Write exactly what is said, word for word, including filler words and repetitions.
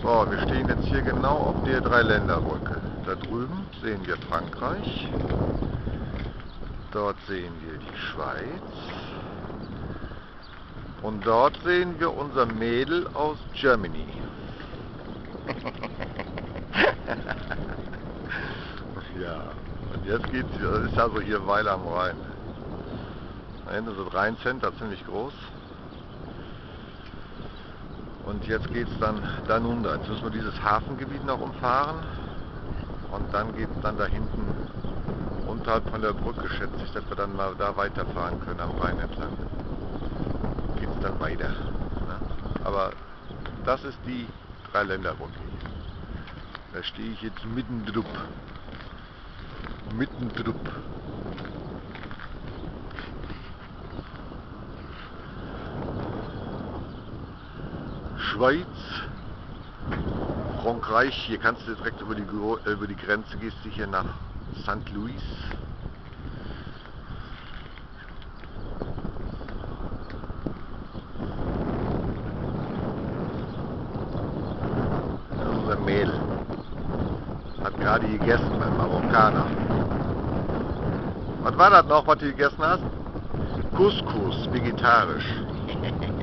So, wir stehen jetzt hier genau auf der Dreiländerbrücke. Da drüben sehen wir Frankreich. Dort sehen wir die Schweiz. Und dort sehen wir unser Mädel aus Germany. Ja, und jetzt geht's, ist also hier Weil am Rhein. Da hinten ist das Rheincenter, ziemlich groß. Und jetzt geht es dann dann runter. Jetzt müssen wir dieses Hafengebiet noch umfahren. Und dann geht es dann da hinten unterhalb von der Brücke, schätze ich, dass wir dann mal da weiterfahren können am Rhein entlang. Geht es dann weiter. Ne? Aber das ist die Dreiländerbrücke hier. Da stehe ich jetzt mitten drup. Mitten drup. Schweiz, Frankreich, hier kannst du direkt über die, über die Grenze, gehst du hier nach Sankt Louis. Das ist unser Mädel. Hat gerade gegessen beim Marokkaner. Was war das noch, was du gegessen hast? Couscous, vegetarisch.